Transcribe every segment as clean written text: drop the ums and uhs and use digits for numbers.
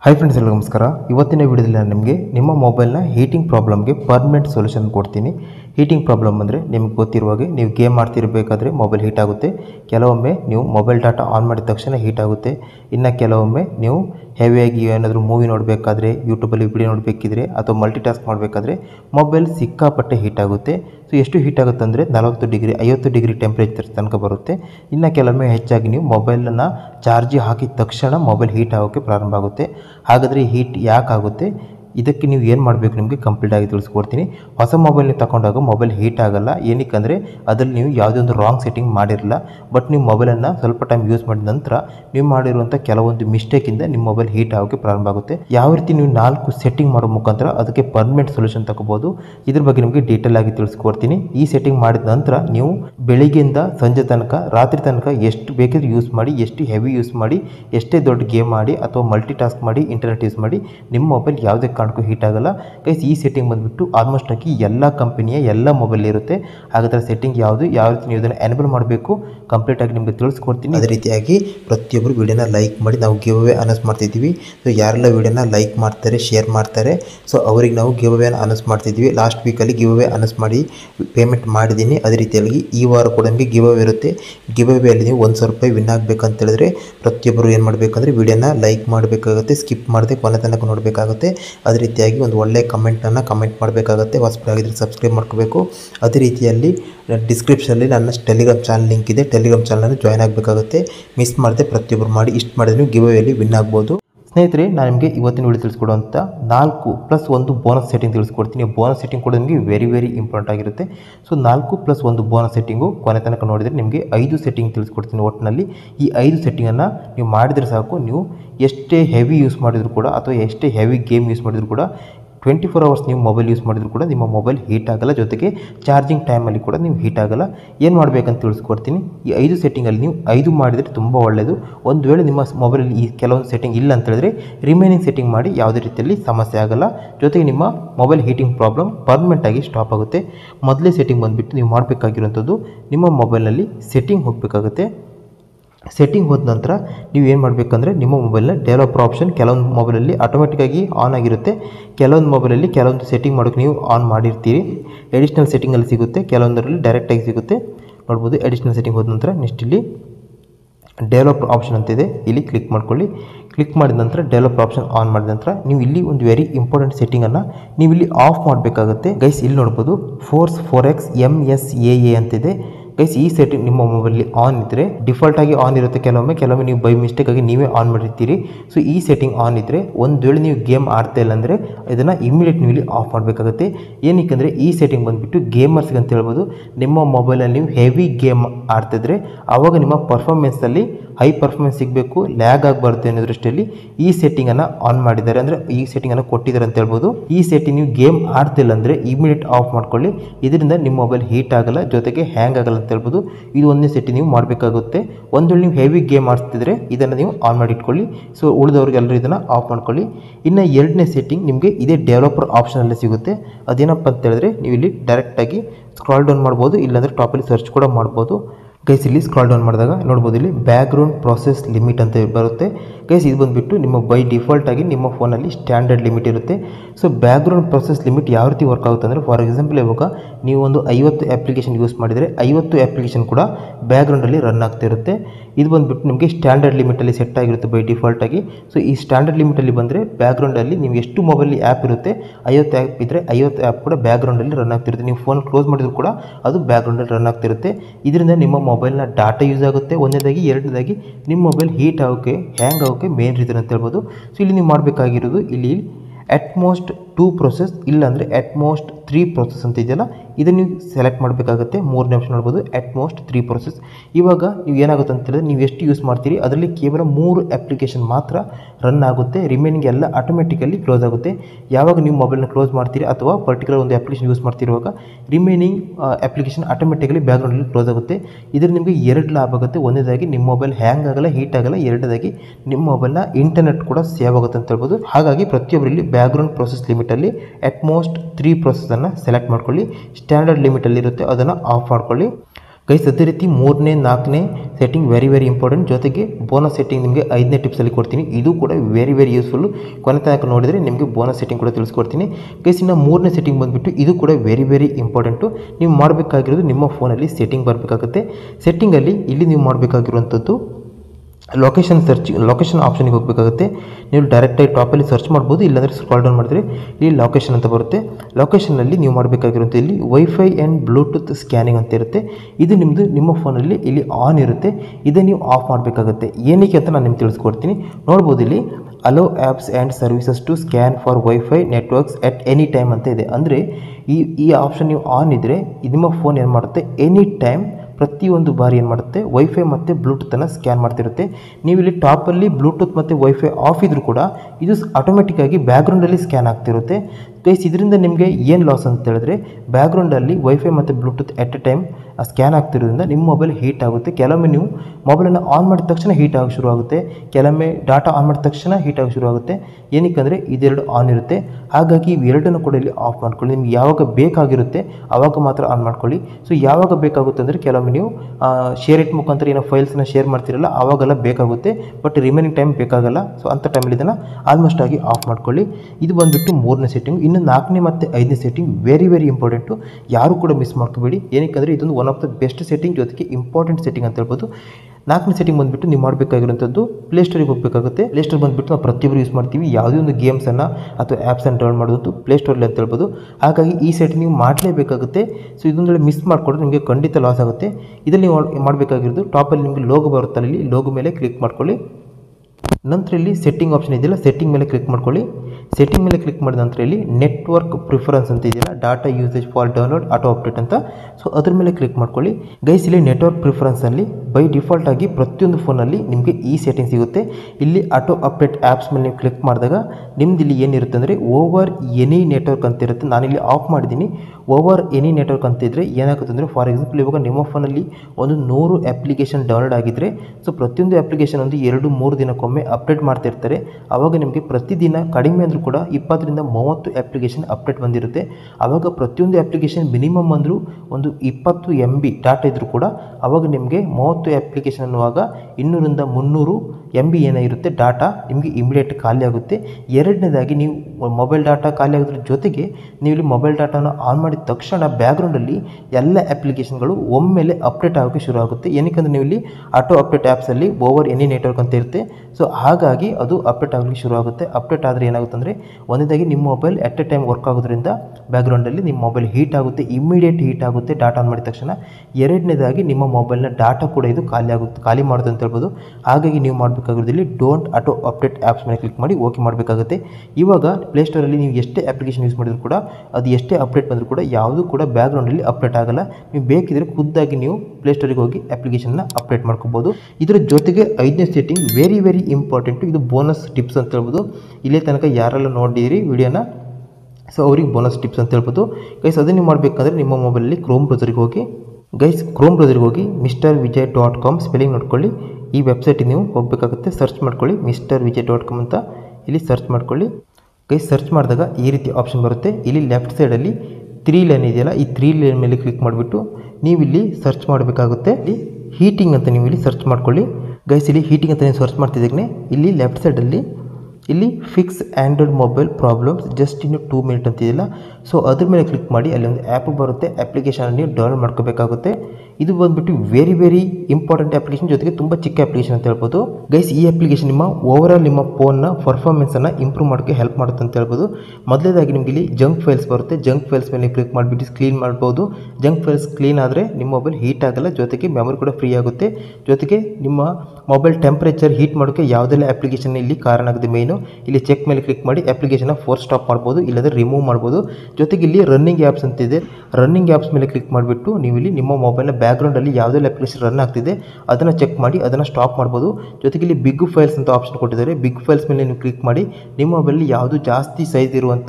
Hi friends, ಎಲ್ಲ ನಮಸ್ಕಾರ. ಇವತ್ತಿನ ವಿಡಿಯೋದಲ್ಲಿ ನಾನು ನಿಮಗೆ ನಿಮ್ಮ ಮೊಬೈಲ್ನ ಹೀಟಿಂಗ್ ಪ್ರಾಬ್ಲಮ್ಗೆ ಪರ್ಮನೆಂಟ್ ಸೊಲ್ಯೂಷನ್ ಕೊಡ್ತೀನಿ. ಹೀಟಿಂಗ್ ಪ್ರಾಬ್ಲಮ್ ಅಂದರೆ ನಿಮಗೆ ಗೊತ್ತಿರುವ ಹಾಗೆ ನೀವು ಗೇಮ್ ಮಾಡ್ತಿರಬೇಕಾದ್ರೆ ಮೊಬೈಲ್ ಹೀಟ್ ಆಗುತ್ತೆ. ಕೆಲವೊಮ್ಮೆ ನೀವು ಮೊಬೈಲ್ ಡಾಟಾ ಆನ್ ಮಾಡಿದ ತಕ್ಷಣ ಹೀಟ್ ಆಗುತ್ತೆ. ಇನ್ನು ಕೆಲವೊಮ್ಮೆ ನೀವು ಹೆವಿಯಾಗಿ ಏನಾದರೂ ಮೂವಿ ನೋಡಬೇಕಾದ್ರೆ, ಯೂಟ್ಯೂಬಲ್ಲಿ ವಿಡಿಯೋ ನೋಡಬೇಕಿದ್ರೆ ಅಥವಾ ಮಲ್ಟಿ ಟಾಸ್ಕ್ ಮಾಡಬೇಕಾದ್ರೆ ಮೊಬೈಲ್ ಸಿಕ್ಕಾಪಟ್ಟೆ ಹೀಟ್ ಆಗುತ್ತೆ. ಸೊ ಎಷ್ಟು ಹೀಟ್ ಆಗುತ್ತೆ ಅಂದರೆ 40 ಡಿಗ್ರಿ 50 ಡಿಗ್ರಿ ಟೆಂಪ್ರೇಚರ್ ತನಕ ಬರುತ್ತೆ. ಇನ್ನು ಕೆಲವೊಮ್ಮೆ ಹೆಚ್ಚಾಗಿ ನೀವು ಮೊಬೈಲನ್ನು ಚಾರ್ಜಿ ಹಾಕಿದ ತಕ್ಷಣ ಮೊಬೈಲ್ ಹೀಟ್ ಆಗೋಕ್ಕೆ ಪ್ರಾರಂಭ ಆಗುತ್ತೆ. ಹಾಗಾದರೆ ಹೀಟ್ ಯಾಕೆ ಆಗುತ್ತೆ, ಇದಕ್ಕೆ ನೀವು ಏನು ಮಾಡಬೇಕು ನಿಮಗೆ ಕಂಪ್ಲೀಟಾಗಿ ತಿಳಿಸ್ಕೊಡ್ತೀನಿ. ಹೊಸ ಮೊಬೈಲ್ನ ತಗೊಂಡಾಗ ಮೊಬೈಲ್ ಹೀಟ್ ಆಗಲ್ಲ. ಏನಕ್ಕೆ ಅದರಲ್ಲಿ ನೀವು ಯಾವುದೇ ಒಂದು ರಾಂಗ್ ಸೆಟ್ಟಿಂಗ್ ಮಾಡಿರಲ್ಲ. ಬಟ್ ನೀವು ಮೊಬೈಲನ್ನು ಸ್ವಲ್ಪ ಟೈಮ್ ಯೂಸ್ ಮಾಡಿದ ನಂತರ ನೀವು ಮಾಡಿರುವಂಥ ಕೆಲವೊಂದು ಮಿಸ್ಟೇಕಿಂದ ನಿಮ್ಮ ಮೊಬೈಲ್ ಹೀಟ್ ಆಗೋಕ್ಕೆ ಪ್ರಾರಂಭ ಆಗುತ್ತೆ. ಯಾವ ರೀತಿ ನೀವು 4 ಸೆಟ್ಟಿಂಗ್ ಮಾಡೋ ಮುಖಾಂತರ ಅದಕ್ಕೆ ಪರ್ಮನೆಂಟ್ ಸೊಲ್ಯೂಷನ್ ತಗೋಬೋದು, ಇದ್ರ ಬಗ್ಗೆ ನಿಮಗೆ ಡೀಟೇಲ್ ಆಗಿ ತಿಳಿಸ್ಕೊಡ್ತೀನಿ. ಈ ಸೆಟ್ಟಿಂಗ್ ಮಾಡಿದ ನಂತರ ನೀವು ಬೆಳಿಗ್ಗೆಯಿಂದ ಸಂಜೆ ತನಕ, ರಾತ್ರಿ ತನಕ ಎಷ್ಟು ಬೇಕಿದ್ರೆ ಯೂಸ್ ಮಾಡಿ, ಎಷ್ಟು ಹೆವಿ ಯೂಸ್ ಮಾಡಿ, ಎಷ್ಟೇ ದೊಡ್ಡ ಗೇಮ್ ಮಾಡಿ ಅಥವಾ ಮಲ್ಟಿ ಟಾಸ್ಕ್ ಮಾಡಿ, ಇಂಟರ್ನೆಟ್ ಯೂಸ್ ಮಾಡಿ, ನಿಮ್ಮ ಮೊಬೈಲ್ ಯಾವುದೇ ಕಾರಣಕ್ಕೂ ಹೀಟ್ ಆಗಲ್ಲ. ಗೈಸ್, ಈ ಸೆಟ್ಟಿಂಗ್ ಬಂದುಬಿಟ್ಟು ಆಲ್ಮೋಸ್ಟ್ ಆಗಿ ಎಲ್ಲ ಕಂಪನಿಯ ಎಲ್ಲ ಮೊಬೈಲ್ ಇರುತ್ತೆ. ಹಾಗಾದರೆ ಸೆಟ್ಟಿಂಗ್ ಯಾವುದು, ಯಾವ ರೀತಿ ನೀವು ಇದನ್ನು ಎನೇಬಲ್ ಮಾಡಬೇಕು ಕಂಪ್ಲೀಟಾಗಿ ನಿಮಗೆ ತಿಳಿಸ್ಕೊಡ್ತೀನಿ. ಅದೇ ರೀತಿಯಾಗಿ ಪ್ರತಿಯೊಬ್ಬರು ವಿಡಿಯೋನ ಲೈಕ್ ಮಾಡಿ. ನಾವು ಗಿವ್ ಅವೇ ಅನೌನ್ಸ್ ಮಾಡ್ತಿದ್ದೀವಿ. ಸೊ ಯಾರೆಲ್ಲ ವಿಡಿಯೋನ ಲೈಕ್ ಮಾಡ್ತಾರೆ, ಶೇರ್ ಮಾಡ್ತಾರೆ, ಸೊ ಅವರಿಗೆ ನಾವು ಗಿವ್ ಅವೇನ ಅನೌನ್ಸ್ ಮಾಡ್ತಿದ್ದೀವಿ. ಲಾಸ್ಟ್ ವೀಕಲ್ಲಿ ಗಿವ್ ಅವೇ ಅನೌನ್ಸ್ ಮಾಡಿ ಪೇಮೆಂಟ್ ಮಾಡಿದ್ದೀನಿ. ಅದೇ ರೀತಿಯಾಗಿ ಈ ವಾರ ಕೂಡ ನಿಮಗೆ ಗಿವ್ ಅವೇ ಇರುತ್ತೆ. ಗಿವ್ ಅವೇಯಲ್ಲಿ ನೀವು 1,000 ರೂಪಾಯಿ ವಿನ್ ಆಗಬೇಕಂತ ಹೇಳಿದ್ರೆ ಪ್ರತಿಯೊಬ್ಬರು ಏನು ಮಾಡಬೇಕಂದ್ರೆ ವಿಡಿಯೋನ ಲೈಕ್ ಮಾಡಬೇಕಾಗುತ್ತೆ, ಸ್ಕಿಪ್ ಮಾಡದೆ ಕೊನೆ ತನಕ ನೋಡಬೇಕಾಗುತ್ತೆ. ಅದೇ ರೀತಿಯಾಗಿ ಒಂದು ಒಳ್ಳೆಯ ಕಮೆಂಟನ್ನು ಕಮೆಂಟ್ ಮಾಡಬೇಕಾಗುತ್ತೆ. ಹೊಸಬರಾಗಿದ್ದರೆ ಸಬ್ಸ್ಕ್ರೈಬ್ ಮಾಡ್ಕೋಬೇಕು. ಅದೇ ರೀತಿಯಲ್ಲಿ ಡಿಸ್ಕ್ರಿಪ್ಷನಲ್ಲಿ ನನ್ನ ಟೆಲಿಗ್ರಾಮ್ ಚಾನಲ್ ಲಿಂಕ್ ಇದೆ. ಟೆಲಿಗ್ರಾಮ್ ಚಾನಲನ್ನು ಜಾಯ್ನ್ ಆಗಬೇಕಾಗುತ್ತೆ. ಮಿಸ್ ಮಾಡದೆ ಪ್ರತಿಯೊಬ್ಬರು ಮಾಡಿ. ಇಷ್ಟು ಮಾಡಿದ್ರೆ ನೀವು ಗಿವ್ ಅವೇಯಲ್ಲಿ ವಿನ್ ಆಗ್ಬೋದು. ಸ್ನೇಹಿತರೆ, ನಾನು ನಿಮಗೆ ಇವತ್ತಿನ ವಿಡಿಯೋ ತಿಳಿಸ್ಕೊಡುವಂಥ 4+1 ಬೋನಸ್ ಸೆಟ್ಟಿಂಗ್ ತಿಳಿಸ್ಕೊಡ್ತೀನಿ. ಬೋನಸ್ ಸೆಟ್ಟಿಂಗ್ ಕೂಡ ನಿಮಗೆ ವೆರಿ ಇಂಪಾರ್ಟೆಂಟ್ ಆಗಿರುತ್ತೆ. ಸೊ 4+1 ಬೋನಸ್ ಸೆಟ್ಟಿಂಗು ಕೊನೆ ತನಕ ನೋಡಿದರೆ ನಿಮಗೆ 5 ಸೆಟ್ಟಿಂಗ್ ತಿಳಿಸ್ಕೊಡ್ತೀನಿ. ಒಟ್ಟಿನಲ್ಲಿ ಈ 5 ಸೆಟ್ಟಿಂಗನ್ನು ನೀವು ಮಾಡಿದರೆ ಸಾಕು. ನೀವು ಎಷ್ಟೇ ಹೆವಿ ಯೂಸ್ ಮಾಡಿದರೂ ಕೂಡ ಅಥವಾ ಎಷ್ಟೇ ಹೆವಿ ಗೇಮ್ ಯೂಸ್ ಮಾಡಿದರೂ ಕೂಡ 24 ಅವರ್ಸ್ ನೀವು ಮೊಬೈಲ್ ಯೂಸ್ ಮಾಡಿದರೂ ಕೂಡ ನಿಮ್ಮ ಮೊಬೈಲ್ ಹೀಟ್ ಆಗಲ್ಲ. ಜೊತೆಗೆ ಚಾರ್ಜಿಂಗ್ ಟೈಮಲ್ಲಿ ಕೂಡ ನೀವು ಹೀಟ್ ಆಗಲ್ಲ. ಏನು ಮಾಡಬೇಕಂತ ತಿಳಿಸ್ಕೊಡ್ತೀನಿ. ಈ 5 ಸೆಟ್ಟಿಂಗಲ್ಲಿ ನೀವು 5 ಮಾಡಿದರೆ ತುಂಬ ಒಳ್ಳೆಯದು. ಒಂದು ವೇಳೆ ನಿಮ್ಮ ಮೊಬೈಲಲ್ಲಿ ಈ ಕೆಲವೊಂದು ಸೆಟ್ಟಿಂಗ್ ಇಲ್ಲ ಅಂತ ಹೇಳಿದ್ರೆ ರಿಮೈನಿಂಗ್ ಸೆಟ್ಟಿಂಗ್ ಮಾಡಿ, ಯಾವುದೇ ರೀತಿಯಲ್ಲಿ ಸಮಸ್ಯೆ ಆಗಲ್ಲ. ಜೊತೆಗೆ ನಿಮ್ಮ ಮೊಬೈಲ್ ಹೀಟಿಂಗ್ ಪ್ರಾಬ್ಲಮ್ ಪರ್ಮನೆಂಟಾಗಿ ಸ್ಟಾಪ್ ಆಗುತ್ತೆ. ಮೊದಲೇ ಸೆಟ್ಟಿಂಗ್ ಬಂದುಬಿಟ್ಟು ನೀವು ಮಾಡಬೇಕಾಗಿರುವಂಥದ್ದು, ನಿಮ್ಮ ಮೊಬೈಲ್ನಲ್ಲಿ ಸೆಟ್ಟಿಂಗ್ ಹೋಗಬೇಕಾಗುತ್ತೆ. ಸೆಟ್ಟಿಂಗ್ ಹೋದ ನಂತರ ನೀವು ಏನು ಮಾಡಬೇಕಂದ್ರೆ ನಿಮ್ಮ ಮೊಬೈಲ್ನ ಡೆವಲಪರ್ ಆಪ್ಷನ್ ಕೆಲವೊಂದು ಮೊಬೈಲಲ್ಲಿ ಆಟೋಮೆಟಿಕ್ಕಾಗಿ ಆನ್ ಆಗಿರುತ್ತೆ. ಕೆಲವೊಂದು ಮೊಬೈಲಲ್ಲಿ ಕೆಲವೊಂದು ಸೆಟ್ಟಿಂಗ್ ಮಾಡೋಕ್ಕೆ ನೀವು ಆನ್ ಮಾಡಿರ್ತೀರಿ. ಎಡಿಷ್ನಲ್ ಸೆಟ್ಟಿಂಗಲ್ಲಿ ಸಿಗುತ್ತೆ, ಕೆಲವೊಂದರಲ್ಲಿ ಡೈರೆಕ್ಟಾಗಿ ಸಿಗುತ್ತೆ. ನೋಡ್ಬೋದು. ಎಡಿಷ್ನಲ್ ಸೆಟ್ಟಿಂಗ್ ಹೋದ ನಂತರ ನೆಕ್ಸ್ಟ್ ಇಲ್ಲಿ ಡೆವಲಪರ್ ಆಪ್ಷನ್ ಅಂತಿದೆ, ಇಲ್ಲಿ ಕ್ಲಿಕ್ ಮಾಡ್ಕೊಳ್ಳಿ. ಕ್ಲಿಕ್ ಮಾಡಿದ ನಂತರ ಡೆವಲಪರ್ ಆಪ್ಷನ್ ಆನ್ ಮಾಡಿದ ನಂತರ ನೀವು ಇಲ್ಲಿ ಒಂದು ವೆರಿ ಇಂಪಾರ್ಟೆಂಟ್ ಸೆಟ್ಟಿಂಗನ್ನು ನೀವು ಇಲ್ಲಿ ಆಫ್ ಮಾಡಬೇಕಾಗುತ್ತೆ. ಗೈಸ್, ಇಲ್ಲಿ ನೋಡ್ಬೋದು ಫೋರ್ಸ್ 4x MSAA ಅಂತಿದೆ. ಗೈಸ್, ಈ ಸೆಟ್ಟಿಂಗ್ ನಿಮ್ಮ ಮೊಬೈಲಲ್ಲಿ ಆನ್ ಇದ್ದರೆ ಡಿಫಾಲ್ಟ್ ಆಗಿ ಆನ್ ಇರುತ್ತೆ. ಕೆಲವೊಮ್ಮೆ ನೀವು ಬೈ ಮಿಸ್ಟೇಕ್ ಆಗಿ ನೀವೇ ಆನ್ ಮಾಡಿರ್ತೀರಿ. ಸೊ ಈ ಸೆಟ್ಟಿಂಗ್ ಆನ್ ಇದ್ದರೆ ಒಂದು ವೇಳೆ ನೀವು ಗೇಮ್ ಆಡ್ತಾ ಇಲ್ಲ ಅಂದರೆ ಇದನ್ನು ಇಮಿಡಿಯೇಟ್ ನೀವು ಇಲ್ಲಿ ಆಫ್ ಮಾಡಬೇಕಾಗುತ್ತೆ. ಏನಕ್ಕೆ ಈ ಸೆಟ್ಟಿಂಗ್ ಬಂದುಬಿಟ್ಟು ಗೇಮರ್ಸ್ಗೆ ಅಂತ ಹೇಳ್ಬೋದು. ನಿಮ್ಮ ಮೊಬೈಲಲ್ಲಿ ನೀವು ಹೆವಿ ಗೇಮ್ ಆಡ್ತಿದ್ರೆ ಆವಾಗ ನಿಮ್ಮ ಪರ್ಫಾರ್ಮೆನ್ಸಲ್ಲಿ ಹೈ ಪರ್ಫಾರ್ಮೆನ್ಸ್ ಸಿಗಬೇಕು, ಲ್ಯಾಗ್ ಆಗಬಾರ್ದು ಅನ್ನೋ ದೃಷ್ಟಿಯಲ್ಲಿ ಈ ಸೆಟ್ಟಿಂಗನ್ನು ಆನ್ ಮಾಡಿದ್ದಾರೆ, ಅಂದರೆ ಈ ಸೆಟ್ಟಿಂಗನ್ನು ಕೊಟ್ಟಿದ್ದಾರೆ ಅಂತ ಹೇಳ್ಬೋದು. ಈ ಸೆಟ್ಟಿಂಗ್ ನೀವು ಗೇಮ್ ಆಡ್ತಿಲ್ಲ ಅಂದರೆ ಇಮಿಡಿಯೇಟ್ ಆಫ್ ಮಾಡ್ಕೊಳ್ಳಿ. ಇದರಿಂದ ನಿಮ್ಮ ಮೊಬೈಲ್ ಹೀಟ್ ಆಗಲ್ಲ, ಜೊತೆಗೆ ಹ್ಯಾಂಗ್ ಆಗಲ್ಲ ಅಂತ ಹೇಳ್ಬೋದು. ಇದು ಒಂದೇ ಸೆಟ್ಟಿಂಗ್ ನೀವು ಮಾಡಬೇಕಾಗುತ್ತೆ. ಒಂದು ವೇಳೆ ನೀವು ಹೆವಿ ಗೇಮ್ ಆಡ್ತಿದ್ರೆ ಇದನ್ನು ನೀವು ಆನ್ ಮಾಡಿ ಇಟ್ಕೊಳ್ಳಿ. ಸೊ ಉಳಿದವ್ರಿಗೆಲ್ಲರೂ ಇದನ್ನು ಆಫ್ ಮಾಡ್ಕೊಳ್ಳಿ. ಇನ್ನು ಎರಡನೇ ಸೆಟ್ಟಿಂಗ್ ನಿಮಗೆ ಇದೇ ಡೆವಲಪರ್ ಆಪ್ಷನಲ್ಲಿ ಸಿಗುತ್ತೆ. ಅದೇನಪ್ಪ ಅಂತ ಹೇಳಿದ್ರೆ ನೀವು ಇಲ್ಲಿ ಡೈರೆಕ್ಟಾಗಿ ಸ್ಕ್ರಾಲ್ ಡೌನ್ ಮಾಡ್ಬೋದು, ಇಲ್ಲಾಂದರೆ ಟಾಪಲ್ಲಿ ಸರ್ಚ್ ಕೂಡ ಮಾಡ್ಬೋದು. ಗೈಸ್, ಇಲ್ಲಿ ಸ್ಕ್ರಾಲ್ ಡೌನ್ ಮಾಡಿದಾಗ ನೋಡ್ಬೋದು, ಇಲ್ಲಿ ಬ್ಯಾಕ್ಗ್ರೌಂಡ್ ಪ್ರೋಸೆಸ್ ಲಿಮಿಟ್ ಅಂತ ಬರುತ್ತೆ. ಗೈಸ್, ಇದು ಬಂದುಬಿಟ್ಟು ನಿಮ್ಮ ಬೈ ಡಿಫಾಲ್ಟ್ ಆಗಿ ನಿಮ್ಮ ಫೋನಲ್ಲಿ ಸ್ಟ್ಯಾಂಡರ್ಡ್ ಲಿಮಿಟ್ ಇರುತ್ತೆ. ಸೊ ಬ್ಯಾಕ್ಗ್ರೌಂಡ್ ಪ್ರೋಸೆಸ್ ಲಿಮಿಟ್ ಯಾವ ರೀತಿ ವರ್ಕ್ ಆಗುತ್ತೆ ಅಂದರೆ, ಫಾರ್ ಎಕ್ಸಾಂಪಲ್ ಇವಾಗ ನೀವು ಒಂದು 50 ಅಪ್ಲಿಕೇಶನ್ ಯೂಸ್ ಮಾಡಿದರೆ 50 ಅಪ್ಲಿಕೇಶನ್ ಕೂಡ ಬ್ಯಾಕ್ಗ್ರೌಂಡಲ್ಲಿ ರನ್ ಆಗ್ತಿರುತ್ತೆ. ಇದು ಬಂದುಬಿಟ್ಟು ನಿಮಗೆ ಸ್ಟ್ಯಾಂಡರ್ಡ್ ಲಿಮಿಟಲ್ಲಿ ಸೆಟ್ ಆಗಿರುತ್ತೆ ಬೈ ಡಿಫಾಲ್ಟ್ ಆಗಿ. ಸೊ ಈ ಸ್ಟ್ಯಾಂಡರ್ಡ್ ಲಿಮಿಟಲ್ಲಿ ಬಂದರೆ ಬ್ಯಾಕ್ಗ್ರೌಂಡಲ್ಲಿ ನೀವು ಎಷ್ಟು ಮೊಬೈಲಲ್ಲಿ ಆ್ಯಪ್ ಇರುತ್ತೆ, 50 ಆ್ಯಪ್ ಇದ್ದರೆ 50 ಆ್ಯಪ್ ಕೂಡ ಬ್ಯಾಕ್ಗ್ರೌಂಡಲ್ಲಿ ರನ್ ಆಗ್ತಿರುತ್ತೆ. ನೀವು ಫೋನ್ ಕ್ಲೋಸ್ ಮಾಡಿದ್ರು ಕೂಡ ಅದು ಬ್ಯಾಕ್ಗ್ರೌಂಡಲ್ಲಿ ರನ್ ಆಗ್ತಿರುತ್ತೆ. ಇದರಿಂದ ನಿಮ್ಮ ಮೊಬೈಲ್ನ ಡಾಟಾ ಯೂಸ್ ಆಗುತ್ತೆ ಒಂದನೇದಾಗಿ. ಎರಡನೇದಾಗಿ ನಿಮ್ಮ ಮೊಬೈಲ್ ಹೀಟ್ ಆಗೋಕ್ಕೆ, ಹ್ಯಾಂಗ್ ಆಗೋಕ್ಕೆ ಮೇನ್ ರೀಸನ್ ಅಂತ ಹೇಳ್ಬೋದು. ಸೊ ಇಲ್ಲಿ ನೀವು ಮಾಡಬೇಕಾಗಿರೋದು, ಇಲ್ಲಿ ಅಟ್ಮೋಸ್ಟ್ 2 ಪ್ರೋಸೆಸ್ ಇಲ್ಲಾಂದರೆ ಅಟ್ಮೋಸ್ಟ್ 3 ಪ್ರೋಸೆಸ್ ಅಂತ ಇದೆಯಲ್ಲ, ಇದನ್ನು ನೀವು ಸೆಲೆಕ್ಟ್ ಮಾಡಬೇಕಾಗುತ್ತೆ. 3ನೇ ಆಪ್ಷನ್ ನೋಡ್ಬೋದು, ಅಟ್ಮೋಸ್ಟ್ 3 ಪ್ರೋಸೆಸ್. ಇವಾಗ ನೀವು ಏನಾಗುತ್ತೆ ಅಂತ ಹೇಳಿದ್ರೆ ನೀವು ಎಷ್ಟು ಯೂಸ್ ಮಾಡ್ತೀರಿ ಅದರಲ್ಲಿ ಕೇವಲ 3 ಅಪ್ಲಿಕೇಶನ್ ಮಾತ್ರ ರನ್ ಆಗುತ್ತೆ. ರಿಮೈನಿಂಗ್ ಎಲ್ಲ ಆಟೋಮೆಟಿಕಲಿ ಕ್ಲೋಸ್ ಆಗುತ್ತೆ. ಯಾವಾಗ ನೀವು ಮೊಬೈಲ್ನ ಕ್ಲೋಸ್ ಮಾಡ್ತೀರಿ ಅಥವಾ ಪರ್ಟಿಕ್ಯುಲರ್ ಒಂದು ಅಪ್ಲಿಕೇಶನ್ ಯೂಸ್ ಮಾಡ್ತಿರುವಾಗ ರಿಮೈನಿಂಗ್ ಅಪ್ಲಿಕೇಶನ್ ಆಟೋಮೆಟಿಕಲಿ ಬ್ಯಾಕ್ಗ್ರೌಂಡಲ್ಲಿ ಕ್ಲೋಸ್ ಆಗುತ್ತೆ. ಇದರಿಂದ ನಿಮಗೆ 2 ಲಾಭ ಆಗುತ್ತೆ. ಒಂದನೇದಾಗಿ ನಿಮ್ಮ ಮೊಬೈಲ್ ಹ್ಯಾಂಗ್ ಆಗಲ್ಲ, ಹೀಟ್ ಆಗಲ್ಲ. ಎರಡನೇದಾಗಿ ನಿಮ್ಮ ಮೊಬೈಲ್ನ ಇಂಟರ್ನೆಟ್ ಕೂಡ ಸೇವ್ ಆಗುತ್ತೆ ಅಂತ ಹೇಳ್ಬೋದು. ಹಾಗಾಗಿ ಪ್ರತಿಯೊಬ್ಬರಲ್ಲಿ ಬ್ಯಾಕ್ಗ್ರೌಂಡ್ ಪ್ರೋಸೆಸ್ ಲಿಮಿಟಲ್ಲಿ ಅಟ್ಮೋಸ್ಟ್ 3 ಪ್ರೋಸೆಸನ್ನು ಸೆಲೆಕ್ಟ್ ಮಾಡ್ಕೊಳ್ಳಿ. ಸ್ಟ್ಯಾಂಡರ್ಡ್ ಲಿಮಿಟಲ್ಲಿ ಇರುತ್ತೆ, ಅದನ್ನು ಆಫ್ ಮಾಡ್ಕೊಳ್ಳಿ. ಗೈಸ್ ಅದೇ ರೀತಿ 3ನೇ 4ನೇ ಸೆಟ್ಟಿಂಗ್ ವೆರಿ ಇಂಪಾರ್ಟೆಂಟ್. ಜೊತೆಗೆ ಬೋನಸ್ ಸೆಟ್ಟಿಂಗ್ ನಿಮಗೆ 5ನೇ ಟಿಪ್ಸಲ್ಲಿ ಕೊಡ್ತೀನಿ. ಇದು ಕೂಡ ವೆರಿ ಯೂಸ್ಫುಲ್ಲು. ಕೊನೆ ತನಕ ನೋಡಿದರೆ ನಿಮಗೆ ಬೋನಸ್ ಸೆಟ್ಟಿಂಗ್ ಕೂಡ ತಿಳಿಸ್ಕೊಡ್ತೀನಿ. ಗೈಸ್ ಇನ್ನು 3ನೇ ಸೆಟ್ಟಿಂಗ್ ಬಂದುಬಿಟ್ಟು ಇದು ಕೂಡ ವೆರಿ ಇಂಪಾರ್ಟೆಂಟು. ನೀವು ಮಾಡಬೇಕಾಗಿರೋದು ನಿಮ್ಮ ಫೋನಲ್ಲಿ ಸೆಟ್ಟಿಂಗ್ ಬರಬೇಕಾಗುತ್ತೆ. ಸೆಟ್ಟಿಂಗಲ್ಲಿ ಇಲ್ಲಿ ನೀವು ಮಾಡಬೇಕಾಗಿರುವಂಥದ್ದು ಲೊಕೇಶನ್ ಆಪ್ಷನ್ಗೆ ಹೋಗಬೇಕಾಗುತ್ತೆ. ನೀವು ಡೈರೆಕ್ಟಾಗಿ ಟಾಪಲ್ಲಿ ಸರ್ಚ್ ಮಾಡ್ಬೋದು, ಇಲ್ಲಾಂದರೆ ಸ್ಕ್ರಾಲ್ ಡೌನ್ ಮಾಡಿದ್ರೆ ಇಲ್ಲಿ ಲೊಕೇಶನ್ ಅಂತ ಬರುತ್ತೆ. ಲೊಕೇಶನಲ್ಲಿ ನೀವು ಮಾಡಬೇಕಾಗಿರುತ್ತೆ ಇಲ್ಲಿ ವೈಫೈ ಆ್ಯಂಡ್ ಬ್ಲೂಟೂತ್ ಸ್ಕ್ಯಾನಿಂಗ್ ಅಂತ ಇರುತ್ತೆ. ಇದು ನಿಮ್ಮದು ನಿಮ್ಮ ಫೋನಲ್ಲಿ ಇಲ್ಲಿ ಆನ್ ಇರುತ್ತೆ. ಇದನ್ನು ನೀವು ಆಫ್ ಮಾಡಬೇಕಾಗುತ್ತೆ. ಏನಕ್ಕೆ ಅಂತ ನಾನು ನಿಮ್ಗೆ ತಿಳಿಸ್ಕೊಡ್ತೀನಿ. ನೋಡ್ಬೋದು ಇಲ್ಲಿ allow apps and services to scan for wifi networks at any time ಅಂತ ಇದೆ. ಅಂದರೆ ಈ ಆಪ್ಷನ್ ನೀವು ಆನ್ ಇದ್ದರೆ ನಿಮ್ಮ ಫೋನ್ ಏನು ಮಾಡುತ್ತೆ, ಎನಿ ಟೈಮ್ ಪ್ರತಿಯೊಂದು ಬಾರಿ ಏನು ಮಾಡುತ್ತೆ ವೈಫೈ ಮತ್ತು ಬ್ಲೂಟೂತನ್ನು ಸ್ಕ್ಯಾನ್ ಮಾಡ್ತಿರುತ್ತೆ. ನೀವು ಇಲ್ಲಿ ಟಾಪಲ್ಲಿ ಬ್ಲೂಟೂತ್ ಮತ್ತು ವೈಫೈ ಆಫ್ ಇದ್ರೂ ಕೂಡ ಇದು ಆಟೋಮೆಟಿಕ್ಕಾಗಿ ಬ್ಯಾಕ್ಗ್ರೌಂಡಲ್ಲಿ ಸ್ಕ್ಯಾನ್ ಆಗ್ತಿರುತ್ತೆ. ಗೈಸ್ ಇದರಿಂದ ನಿಮಗೆ ಏನು ಲಾಸ್ ಅಂತ ಹೇಳಿದ್ರೆ ಬ್ಯಾಕ್ಗ್ರೌಂಡಲ್ಲಿ ವೈಫೈ ಮತ್ತು Bluetooth at a time scan ಆಗ್ತಿರೋದ್ರಿಂದ ನಿಮ್ಮ ಮೊಬೈಲ್ ಹೀಟ್ ಆಗುತ್ತೆ. ಕೆಲವೊಮ್ಮೆ ನೀವು ಮೊಬೈಲನ್ನು ಆನ್ ಮಾಡಿದ ತಕ್ಷಣ ಹೀಟ್ ಆಗೋಕ್ಕೆ ಶುರು ಆಗುತ್ತೆ, ಕೆಲವೊಮ್ಮೆ ಡಾಟಾ ಆನ್ ಮಾಡಿದ ತಕ್ಷಣ ಹೀಟ್ ಆಗೋಕ್ಕೆ ಶುರು ಆಗುತ್ತೆ. ಏನಕ್ಕೆ ಅಂದರೆ ಇದೆರಡು ಆನ್ ಇರುತ್ತೆ. ಹಾಗಾಗಿ ಇವೆರಡನ್ನು ಕೂಡ ಇಲ್ಲಿ ಆಫ್ ಮಾಡ್ಕೊಳ್ಳಿ. ನಿಮ್ಗೆ ಯಾವಾಗ ಬೇಕಾಗಿರುತ್ತೆ ಆವಾಗ ಮಾತ್ರ ಆನ್ ಮಾಡ್ಕೊಳ್ಳಿ. ಸೊ ಯಾವಾಗ ಬೇಕಾಗುತ್ತೆ ಅಂದರೆ ಕೆಲವೊಮ್ಮೆ ನೀವು ಶೇರ್ ಇಟ್ ಮುಖಾಂತರ ಏನೋ ಫೈಲ್ಸ್ನ ಶೇರ್ ಮಾಡ್ತಿರಲ್ಲ ಆವಾಗೆಲ್ಲ ಬೇಕಾಗುತ್ತೆ, ಬಟ್ ರಿಮೈನಿಂಗ್ ಟೈಮ್ ಬೇಕಾಗಲ್ಲ. ಸೊ ಅಂಥ ಟೈಮಲ್ಲಿ ಇದನ್ನು ಆಲ್ಮೋಸ್ಟ್ ಆಗಿ ಆಫ್ ಮಾಡ್ಕೊಳ್ಳಿ. ಇದು ಬಂದುಬಿಟ್ಟು 3ನೇ ಸೆಟ್ಟಿಂಗ್. ಇನ್ನು 4ನೇ ಮತ್ತು 5ನೇ ಸೆಟ್ಟಿಂಗ್ ವೆರಿ ಇಂಪಾರ್ಟೆಂಟು. ಯಾರು ಕೂಡ ಮಿಸ್ ಮಾಡ್ಕೋಬೇಡಿ. ಏನಕ್ಕೆ ಇದೊಂದು one of the best setting, ಜೊತೆಗೆ ಇಂಪಾರ್ಟೆಂಟ್ ಸೆಟ್ಟಿಂಗ್ ಅಂತ ಹೇಳ್ಬೋದು. 4ನೇ ಸೆಟ್ಟಿಂಗ್ ಬಂದುಬಿಟ್ಟು ನೀವು ಮಾಡಬೇಕಾಗಿರುವಂಥದ್ದು ಪ್ಲೇಸ್ಟೋರಿಗೆ ಹೋಗಬೇಕಾಗುತ್ತೆ. ಪ್ಲೇಸ್ಟೋರ್ ಬಂದುಬಿಟ್ಟು ನಾವು ಪ್ರತಿಯೊಬ್ಬರು ಯೂಸ್ ಮಾಡ್ತೀವಿ. ಯಾವುದೇ ಒಂದು ಗೇಮ್ಸನ್ನು ಅಥವಾ ಆ್ಯಪ್ಸನ್ನು ಡೌನ್ಲೋಡ್ ಮಾಡೋದು ಪ್ಲೇಸ್ಟೋರಲ್ಲಿ ಅಂತ ಹೇಳ್ಬೋದು. ಹಾಗಾಗಿ ಈ ಸೆಟ್ಟಿಂಗ್ ನೀವು ಮಾಡಲೇಬೇಕಾಗುತ್ತೆ. ಸೊ ಇದೊಂದು ಮಿಸ್ ಮಾಡಿಕೊಂಡ್ರೆ ನಿಮಗೆ ಖಂಡಿತ ಲಾಸ್ ಆಗುತ್ತೆ. ಇದರಲ್ಲಿ ನೀವು ಮಾಡಬೇಕಾಗಿರೋದು ಟಾಪಲ್ಲಿ ನಿಮಗೆ ಲೋಗೋ ಬರುತ್ತಲ್ಲ, ಇಲ್ಲಿ ಲೋಗೋ ಮೇಲೆ ಕ್ಲಿಕ್ ಮಾಡ್ಕೊಳ್ಳಿ. ನಂತರ ಇಲ್ಲಿ ಸೆಟ್ಟಿಂಗ್ ಆಪ್ಷನ್ ಇದೆಯಲ್ಲ, ಸೆಟ್ಟಿಂಗ್ ಮೇಲೆ ಕ್ಲಿಕ್ ಮಾಡ್ಕೊಳ್ಳಿ. ಸೆಟ್ಟಿಂಗ್ ಮೇಲೆ ಕ್ಲಿಕ್ ಮಾಡಿದ ನಂತರ ಇಲ್ಲಿ ನೆಟ್ವರ್ಕ್ ಪ್ರಿಫರೆನ್ಸ್ ಅಂತ ಇದೆಯಲ್ಲ, data usage for download auto update ಅಂತ. ಸೊ ಅದ್ರ ಮೇಲೆ ಕ್ಲಿಕ್ ಮಾಡ್ಕೊಳ್ಳಿ. ಗೈಸ್ ಇಲ್ಲಿ ನೆಟ್ವರ್ಕ್ ಪ್ರಿಫರೆನ್ಸಲ್ಲಿ ಬೈ ಡಿಫಾಲ್ಟ್ ಆಗಿ ಪ್ರತಿಯೊಂದು ಫೋನಲ್ಲಿ ನಿಮಗೆ ಈ ಸೆಟ್ಟಿಂಗ್ ಸಿಗುತ್ತೆ. ಇಲ್ಲಿ ಆಟೋ ಅಪ್ಡೇಟ್ ಆ್ಯಪ್ಸ್ ಮೇಲೆ ನೀವು ಕ್ಲಿಕ್ ಮಾಡಿದಾಗ ನಿಮ್ದು ಇಲ್ಲಿ ಏನಿರುತ್ತೆ ಅಂದರೆ ಓವರ್ ಎನಿ ನೆಟ್ವರ್ಕ್ ಅಂತ ಇರುತ್ತೆ. ನಾನಿಲ್ಲಿ ಆಫ್ ಮಾಡಿದ್ದೀನಿ. ಓವರ್ ಎನಿ ನೆಟ್ವರ್ಕ್ ಅಂತ ಇದ್ದರೆ ಏನಾಗುತ್ತೆ ಅಂದರೆ, ಫಾರ್ ಎಕ್ಸಾಂಪಲ್ ಇವಾಗ ನಿಮ್ಮ ಫೋನಲ್ಲಿ ಒಂದು 100 ಅಪ್ಲಿಕೇಶನ್ ಡೌನ್ಲೋಡ್ ಆಗಿದ್ದರೆ, ಸೊ ಪ್ರತಿಯೊಂದು ಅಪ್ಲಿಕೇಶನ್ ಒಂದು 2-3 ದಿನಕ್ಕೊಮ್ಮೆ ಅಪ್ಡೇಟ್ ಮಾಡ್ತಿರ್ತಾರೆ. ಆವಾಗ ನಿಮಗೆ ಪ್ರತಿದಿನ ಕಡಿಮೆ ಅಂದರೂ ಕೂಡ 20ರಿಂದ 30 ಅಪ್ಲಿಕೇಶನ್ ಅಪ್ಡೇಟ್ ಬಂದಿರುತ್ತೆ. ಆವಾಗ ಪ್ರತಿಯೊಂದು ಅಪ್ಲಿಕೇಶನ್ ಮಿನಿಮಮ್ ಅಂದರೂ ಒಂದು 20 MB ಡಾಟಾ ಇದ್ದರೂ ಕೂಡ ಆವಾಗ ನಿಮಗೆ 30 ಅಪ್ಲಿಕೇಶನ್ ಅನ್ನುವಾಗ 200ರಿಂದ 300 MB ಏನಾಗಿರುತ್ತೆ ಡಾಟಾ ನಿಮಗೆ ಇಮಿಡಿಯೇಟ್ ಖಾಲಿ ಆಗುತ್ತೆ. ಎರಡನೇದಾಗಿ ನೀವು ಮೊಬೈಲ್ ಡಾಟಾ ಖಾಲಿ ಆಗೋದ್ರ ಜೊತೆಗೆ ನೀವು ಇಲ್ಲಿ ಮೊಬೈಲ್ ಡಾಟಾನ ಆನ್ ಮಾಡಿದ ತಕ್ಷಣ ಬ್ಯಾಕ್ಗ್ರೌಂಡಲ್ಲಿ ಎಲ್ಲ ಅಪ್ಲಿಕೇಶನ್ಗಳು ಒಮ್ಮೆಲೆ ಅಪ್ಡೇಟ್ ಆಗೋಕ್ಕೆ ಶುರು ಆಗುತ್ತೆ. ಏನಕ್ಕೆ ನೀವು ಇಲ್ಲಿ ಆಟೋ ಅಪ್ಡೇಟ್ ಆ್ಯಪ್ಸಲ್ಲಿ ಓವರ್ ಎನಿ ನೆಟ್ವರ್ಕ್ ಅಂತ ಇರುತ್ತೆ. ಸೊ ಹಾಗಾಗಿ ಅದು ಅಪ್ಡೇಟ್ ಆಗಲಿಕ್ಕೆ ಶುರು ಆಗುತ್ತೆ. ಅಪ್ಡೇಟ್ ಆದರೆ ಏನಾಗುತ್ತೆ ಅಂದರೆ, ಒಂದೇದಾಗಿ ನಿಮ್ಮ mobile at a time work ಆಗೋದ್ರಿಂದ ಬ್ಯಾಕ್ಗ್ರೌಂಡಲ್ಲಿ ನಿಮ್ಮ ಮೊಬೈಲ್ ಹೀಟ್ ಆಗುತ್ತೆ, ಇಮಿಡಿಯೇಟ್ ಹೀಟ್ ಆಗುತ್ತೆ ಡಾಟಾ ಆನ್ ಮಾಡಿದ ತಕ್ಷಣ. ಎರಡನೇದಾಗಿ ನಿಮ್ಮ ಮೊಬೈಲ್ನ ಡಾಟಾ ಕೂಡ ಇದು ಖಾಲಿ ಮಾಡುತ್ತೆ ಅಂತ ಹೇಳ್ಬೋದು. ಹಾಗಾಗಿ ನೀವು ಮಾಡಬೇಕಾಗಿರೋದು ಇಲ್ಲಿ ಡೋಂಟ್ ಆಟೋ ಅಪ್ಡೇಟ್ ಆ್ಯಪ್ಸ್ ಮೇಲೆ ಕ್ಲಿಕ್ ಮಾಡಿ ಓಕೆ ಮಾಡಬೇಕಾಗುತ್ತೆ. ಇವಾಗ ಪ್ಲೇಸ್ಟೋರಲ್ಲಿ ನೀವು ಎಷ್ಟೇ ಅಪ್ಲಿಕೇಶನ್ ಯೂಸ್ ಮಾಡಿದ್ರು ಕೂಡ, ಅದು ಎಷ್ಟೇ ಅಪ್ಡೇಟ್ ಬಂದರೂ ಕೂಡ ಯಾವುದೂ ಕೂಡ ಬ್ಯಾಕ್ಗ್ರೌಂಡಲ್ಲಿ ಅಪ್ಡೇಟ್ ಆಗಲ್ಲ. ನೀವು ಬೇಕಿದ್ರೆ ಖುದ್ದಾಗಿ ನೀವು ಪ್ಲೇಸ್ಟೋರಿಗೆ ಹೋಗಿ ಅಪ್ಲಿಕೇಶನ್ನ ಅಪ್ಡೇಟ್ ಮಾಡ್ಕೋಬೋದು. ಇದರ ಜೊತೆಗೆ 5ನೇ ಸೆಟ್ಟಿಂಗ್ ವೆರಿ ಇಂಪಾರ್ಟೆಂಟು. ಇದು ಬೋನಸ್ ಟಿಪ್ಸ್ ಅಂತ ಹೇಳ್ಬೋದು. ಇಲ್ಲೇ ತನಕ ಯಾರೆಲ್ಲ ನೋಡಿದಿರಿ ವಿಡಿಯೋನ, ಸೊ ಅವ್ರಿಗೆ ಬೋನಸ್ ಟಿಪ್ಸ್ ಅಂತ ಹೇಳ್ಬೋದು. ಗೈಸ್ ಅದನ್ನು ನೀವು ಮಾಡಬೇಕಂದ್ರೆ ನಿಮ್ಮ ಮೊಬೈಲಲ್ಲಿ ಕ್ರೋಮ್ ಬ್ರೌಸರಿಗೆ ಹೋಗಿ, mrvijay.com ಸ್ಪೆಲ್ಲಿಂಗ್ ನೋಡ್ಕೊಳ್ಳಿ. ಈ ವೆಬ್ಸೈಟಿಗೆ ನೀವು ಹೋಗಬೇಕಾಗುತ್ತೆ. ಸರ್ಚ್ ಮಾಡ್ಕೊಳ್ಳಿ mrvijay.com ಅಂತ, ಇಲ್ಲಿ ಸರ್ಚ್ ಮಾಡ್ಕೊಳ್ಳಿ. ಗೈಸ್ ಸರ್ಚ್ ಮಾಡಿದಾಗ ಈ ರೀತಿ ಆಪ್ಷನ್ ಬರುತ್ತೆ. ಇಲ್ಲಿ ಲೆಫ್ಟ್ ಸೈಡಲ್ಲಿ 3 ಲೈನ್ ಇದೆಯಲ್ಲ, ಈ 3 ಲೈನ್ ಮೇಲೆ ಕ್ಲಿಕ್ ಮಾಡಿಬಿಟ್ಟು ನೀವು ಇಲ್ಲಿ ಸರ್ಚ್ ಮಾಡಬೇಕಾಗುತ್ತೆ. ಇಲ್ಲಿ ಹೀಟಿಂಗ್ ಅಂತ ನೀವು ಇಲ್ಲಿ ಸರ್ಚ್ ಮಾಡ್ಕೊಳ್ಳಿ. ಗೈಸ್ ಇಲ್ಲಿ ಹೀಟಿಂಗ್ ಅಂತ ನೀವು ಸರ್ಚ್ ಮಾಡ್ತಿದ್ದಾಗಲೇ ಇಲ್ಲಿ ಲೆಫ್ಟ್ ಸೈಡಲ್ಲಿ ಇಲ್ಲಿ fix Android mobile problems just ಇನ್ನು 2 ಮಿನಿಟ್ ಅಂತಿದೆಯಲ್ಲ, ಸೊ ಅದ್ರ ಮೇಲೆ ಕ್ಲಿಕ್ ಮಾಡಿ ಅಲ್ಲಿ ಒಂದು ಆ್ಯಪ್ ಬರುತ್ತೆ. ಅಪ್ಲಿಕೇಶನ್ ನೀವು ಡೌನ್ಲೋಡ್ ಮಾಡ್ಕೋಬೇಕಾಗುತ್ತೆ. ಇದು ಬಂದುಬಿಟ್ಟು ವೆರಿ ಇಂಪಾರ್ಟೆಂಟ್ ಅಪ್ಲಿಕೇಶನ್, ಜೊತೆಗೆ ತುಂಬ ಚಿಕ್ಕ ಅಪ್ಲಿಕೇಶನ್ ಅಂತ ಹೇಳ್ಬೋದು. ಗೈಸ್ ಈ ಅಪ್ಲಿಕೇಶನ್ ನಿಮ್ಮ ಫೋನ್ನ ಪರ್ಫಾರ್ಮೆನ್ಸನ್ನು ಇಂಪ್ರೂವ್ ಮಾಡೋಕ್ಕೆ ಹೆಲ್ಪ್ ಮಾಡುತ್ತೆ ಅಂತ ಹೇಳ್ಬೋದು. ಮೊದಲೇದಾಗಿ ನಿಮಗೆ ಇಲ್ಲಿ ಜಂಕ್ ಫೈಲ್ಸ್ ಬರುತ್ತೆ. ಜಂಕ್ ಫೈಲ್ಸ್ ಮೇಲೆ ಕ್ಲಿಕ್ ಮಾಡಿಬಿಟ್ಟು ಕ್ಲೀನ್ ಮಾಡ್ಬೋದು. ಜಂಕ್ ಫೈಲ್ಸ್ ಕ್ಲೀನ್ ಆದರೆ ನಿಮ್ಮ ಮೊಬೈಲ್ ಹೀಟ್ ಆಗಲ್ಲ, ಜೊತೆಗೆ ಮೆಮೊರಿ ಕೂಡ ಫ್ರೀ ಆಗುತ್ತೆ. ಜೊತೆಗೆ ನಿಮ್ಮ ಮೊಬೈಲ್ ಟೆಂಪ್ರೇಚರ್ ಹೀಟ್ ಮಾಡೋಕ್ಕೆ ಯಾವುದೆಲ್ಲ ಅಪ್ಲಿಕೇಶನ್ ಇಲ್ಲಿ ಕಾರಣ ಆಗುತ್ತೆ ಮೇಯ್ನು, ಇಲ್ಲಿ ಚೆಕ್ ಮೇಲೆ ಕ್ಲಿಕ್ ಮಾಡಿ ಅಪ್ಲಿಕೇಶನ್ನ ಫೋರ್ಸ್ ಸ್ಟಾಪ್ ಮಾಡ್ಬೋದು, ಇಲ್ಲದ್ರೆ ರಿಮೂವ್ ಮಾಡ್ಬೋದು. ಜೊತೆಗೆ ಇಲ್ಲಿ ರನ್ನಿಂಗ್ ಆ್ಯಪ್ಸ್ ಅಂತಿದೆ. ರನ್ನಿಂಗ್ ಆ್ಯಪ್ಸ್ ಮೇಲೆ ಕ್ಲಿಕ್ ಮಾಡಿಬಿಟ್ಟು ನೀವು ಇಲ್ಲಿ ನಿಮ್ಮ ಮೊಬೈಲ್ನ ಬ್ಯಾಕ್ಗ್ರೌಂಡಲ್ಲಿ ಯಾವುದೆಲ್ಲ ಅಪ್ಲಿಕೇಶನ್ ರನ್ ಆಗ್ತಿದೆ ಅದನ್ನು ಚೆಕ್ ಮಾಡಿ ಅದನ್ನು ಸ್ಟಾಪ್ ಮಾಡ್ಬೋದು. ಜೊತೆಗೆ ಇಲ್ಲಿ ಬಿಗ್ ಫೈಲ್ಸ್ ಅಂತ ಆಪ್ಷನ್ ಕೊಟ್ಟಿದ್ದಾರೆ. ಬಿಗ್ ಫೈಲ್ಸ್ ಮೇಲೆ ನೀವು ಕ್ಲಿಕ್ ಮಾಡಿ ನಿಮ್ಮ ಮೊಬೈಲಲ್ಲಿ ಯಾವುದು ಜಾಸ್ತಿ ಸೈಜ್ ಇರುವಂಥ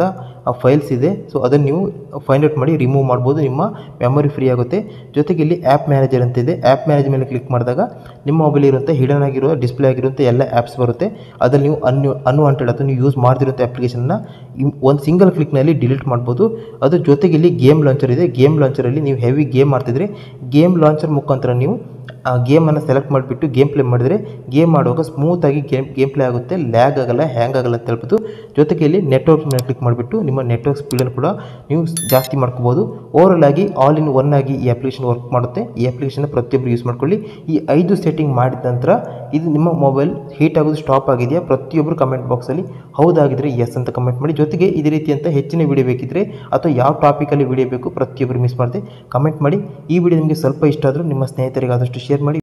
ಆ ಫೈಲ್ಸ್ ಇದೆ. ಸೊ ಅದನ್ನು ನೀವು ಫೈಂಡ್ ಔಟ್ ಮಾಡಿ ರಿಮೂವ್ ಮಾಡ್ಬೋದು, ನಿಮ್ಮ ಮೆಮೊರಿ ಫ್ರೀ ಆಗುತ್ತೆ. ಜೊತೆಗೆ ಇಲ್ಲಿ ಆ್ಯಪ್ ಮ್ಯಾನೇಜರ್ ಅಂತ ಇದೆ. ಆ್ಯಪ್ ಮ್ಯಾನೇಜರ್ ಮೇಲೆ ಕ್ಲಿಕ್ ಮಾಡಿದಾಗ ನಿಮ್ಮ ಮೊಬೈಲ್ ಇರುವಂಥ ಹಿಡನ್ ಆಗಿರುವ ಡಿಸ್ಪ್ಲೇ ಆಗಿರುವಂಥ ಎಲ್ಲ ಆ್ಯಪ್ಸ್ ಬರುತ್ತೆ. ಅದರಲ್ಲಿ ನೀವು ಅನ್ವಾಂಟೆಡ್ ಅಥವಾ ನೀವು ಯೂಸ್ ಮಾಡ್ತಿರುವಂಥ ಅಪ್ಲಿಕೇಶನ್ನ ಒಂದು ಸಿಂಗಲ್ ಕ್ಲಿಕ್ನಲ್ಲಿ ಡಿಲೀಟ್ ಮಾಡ್ಬೋದು. ಅದ್ರ ಜೊತೆಗೆ ಇಲ್ಲಿ ಗೇಮ್ ಲಾಂಚರ್ ಇದೆ. ಗೇಮ್ ಲಾಂಚರಲ್ಲಿ ನೀವು ಹೆವಿ ಗೇಮ್ ಮಾಡ್ತಿದ್ರೆ ಗೇಮ್ ಲಾಂಚರ್ ಮುಖಾಂತರ ನೀವು ಆ ಗೇಮನ್ನು ಸೆಲೆಕ್ಟ್ ಮಾಡಿಬಿಟ್ಟು ಗೇಮ್ ಪ್ಲೇ ಮಾಡಿದರೆ ಗೇಮ್ ಮಾಡುವಾಗ ಸ್ಮೂತಾಗಿ ಗೇಮ್ ಪ್ಲೇ ಆಗುತ್ತೆ, ಲ್ಯಾಗ್ ಆಗಲ್ಲ, ಹ್ಯಾಂಗ್ ಆಗಲ್ಲ ಅಂತ ಹೇಳ್ಬೋದು. ಜೊತೆಗೆ ಇಲ್ಲಿ ನೆಟ್ವರ್ಕ್ ಮೇಲೆ ಕ್ಲಿಕ್ ಮಾಡಿಬಿಟ್ಟು ನಿಮ್ಮ ನೆಟ್ವರ್ಕ್ ಸ್ಪೀಡನ್ನು ಕೂಡ ನೀವು ಜಾಸ್ತಿ ಮಾಡ್ಕೋಬೋದು. ಓವರಾಲ್ ಆಗಿ ಆಲ್ ಇನ್ ಒನ್ ಆಗಿ ಈ ಅಪ್ಲಿಕೇಶನ್ ವರ್ಕ್ ಮಾಡುತ್ತೆ. ಈ ಅಪ್ಲಿಕೇಶನ್ ಪ್ರತಿಯೊಬ್ಬರು ಯೂಸ್ ಮಾಡ್ಕೊಳ್ಳಿ. ಈ 5 ಸೆಟ್ಟಿಂಗ್ ಮಾಡಿದ ನಂತರ ಇದು ನಿಮ್ಮ ಮೊಬೈಲ್ ಹೀಟ್ ಆಗೋದು ಸ್ಟಾಪ್ ಆಗಿದೆಯಾ? ಪ್ರತಿಯೊಬ್ಬರು ಕಮೆಂಟ್ ಬಾಕ್ಸಲ್ಲಿ ಹೌದಾಗಿದ್ದರೆ ಎಸ್ ಅಂತ ಕಮೆಂಟ್ ಮಾಡಿ. ಜೊತೆಗೆ ಇದೇ ರೀತಿಯಂತ ಹೆಚ್ಚಿನ ವಿಡಿಯೋ ಬೇಕಿದ್ದರೆ ಅಥವಾ ಯಾವ ಟಾಪಿಕಲ್ಲಿ ವಿಡಿಯೋ ಬೇಕು ಪ್ರತಿಯೊಬ್ಬರು ಮಿಸ್ ಮಾಡದೆ ಕಮೆಂಟ್ ಮಾಡಿ. ಈ ವಿಡಿಯೋ ನಿಮಗೆ ಸ್ವಲ್ಪ ಇಷ್ಟ ಆದರೂ ನಿಮ್ಮ ಸ್ನೇಹಿತರಿಗೆ ಆದಷ್ಟು ಶೇರ್ ಮಾಡಿ.